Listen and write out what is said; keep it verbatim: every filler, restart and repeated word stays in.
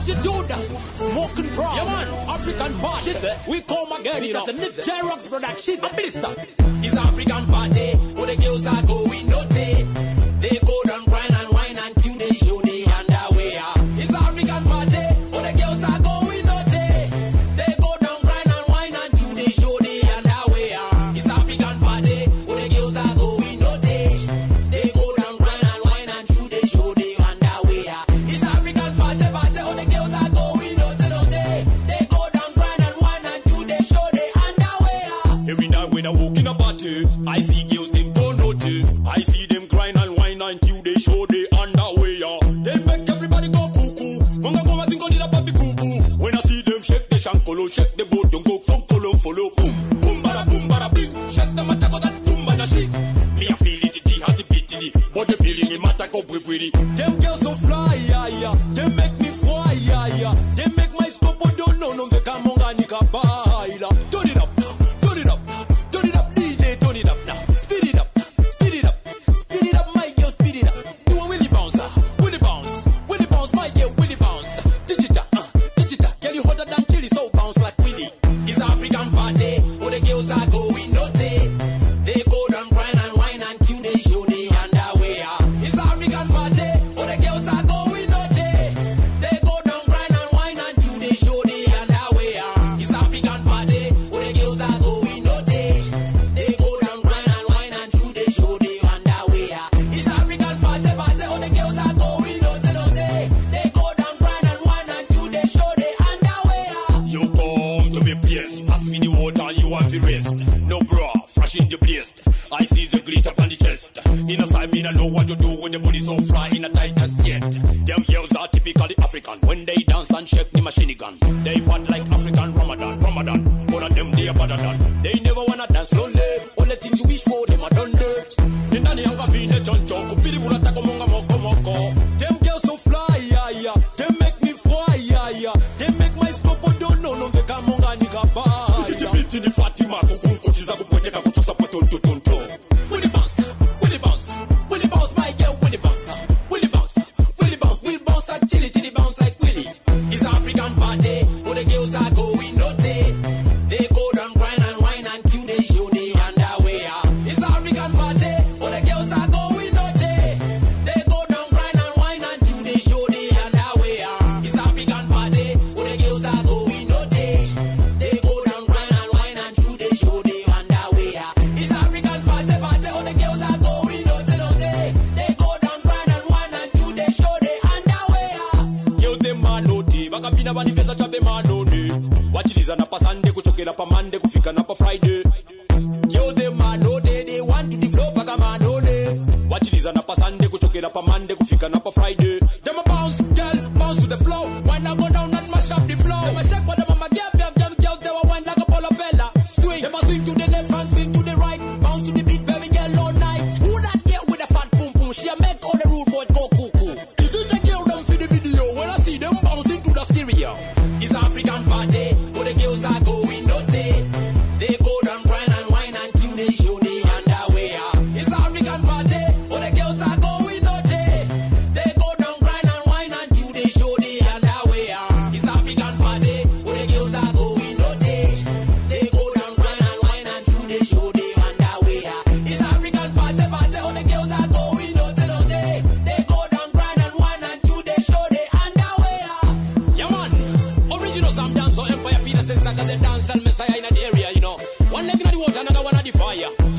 attitude, smoking brown. Yeah, man. African party. We come again, you know. J-Rock's production. A blister. It's African party. Where the girls are going naughty. They go down, grind and wine until they show the underwear. It's African party. Where the girls are going naughty. They go down, grind and wine until they show the underwear. It's African party. Where the girls are going naughty. They go down, grind and wine until they show the underwear. It's African party, party. Where the girls are going naughty, naughty. They go down, grind and wine until they show the underwear. Every night when I walk in a party, I see girls them go naughty. I see them grind and wine until they show the underwear. They make everybody go cuckoo. Munga go and go need a puppy cuckoo. When I see them shake the shankolo, shake the boat, don't go concolo, follow. Boom, boom, bada, boom, bada, bing. Shake the matako that tumba na shit. Me a feel it, it, hearty, pity. But the feeling, it matter go pretty. Them girls so fly, yeah, yeah. They make me fly, yeah, yeah. They make my scope, don't know, no, they come on, and you can baila. Turn it up, turn it up, turn it up, D J, turn it up now. Speed it up, speed it up, speed it up, my girl, speed it up. Do a willy bouncer, willy bounce, willy bounce, my girl, willy bounce. Digital, uh, digital, girl, you hotter than chili, so bounce like Willy. It's African party, where the girls are going naughty. They go down, grind and wine until they show the underwear. It's African party, where the girls are going naughty. They go down, grind and wine until they show the underwear. It's African party, where the girls are going naughty. They go down, grind and wine until they show the underwear. It's African party, party, where the girls are going naughty, naughty. They go down, grind and wine until they show the underwear. You come to me place, pass me the water, you want the rest. No bra, fresh in the place. I see the glitter on the chest. In a side, me I know what you do when the body so fly in a tight as yet. Them girls are typically African. When they dance and shake the machine gun, they part like African Ramadan, Ramadan. All of them they are better than. They never wanna dance lonely. All the things you wish for, them are done dirt. In the young vine choncho, kupiri bulata komonga moko moko. Them girls so fly, yeah, yeah. They make me fly, yeah, yeah. They make my scope, don't know, no, they come on and you can buy. Biti ni Fatima, kukuchiza kupoteka kutosa potonto tonto. Willy bounce, Willy bounce, Willy bounce, my girl, Willy bounce, Willy bounce, Willy bounce, Willy bounce, and chili chili bounce like Willy. It's African party, where the girls are going naughty. They go down, grind and wine until they show the underwear. It's African party, where the girls are going naughty. They go down, grind and wine until they show the underwear. It's African party, where the girls are going naughty. They go down, grind and wine until they show the underwear. It's African party, party, where the girls are going naughty, naughty. They go down, grind and wine until they show the underwear. Girls them man naughty, vakapina vanivesa chabe man naughty. Wachiliza na pa Sunday, kuchokela pa Monday, kufika na pa Friday. Girls them man naughty, they want to develop like a man naughty. Wachiliza na pa Sunday, kuchokela pa Monday, kufika na pa Friday. Them a bounce, girl, bounce to the floor. Why not go down and mash up the floor? Them a shake what them mama give them, them girls they were wine like a polopella. Swing, them a swing to the left and swing to the right. Bounce to the beat, baby girl all night. Who that girl with a fat boom boom? She a make all the rude boys go cuckoo. Is it the girl them see the video when I see them bouncing to the stereo? It's African party, where the girls are going naughty. They go down, grind and wine until they show the underwear. It's African party, where the girls are going naughty. They go down, grind and wine until they show the underwear. It's African party, where the girls are going naughty. They go down, grind and wine until they show the underwear. It's African party, party, where the girls are going naughty, naughty. They go down, grind and wine until they show the underwear. Yeah man, original Zambia, so Empire Petersen Zagaze dance and Messiah in the area, you know. One leg in the water, another one in the fire.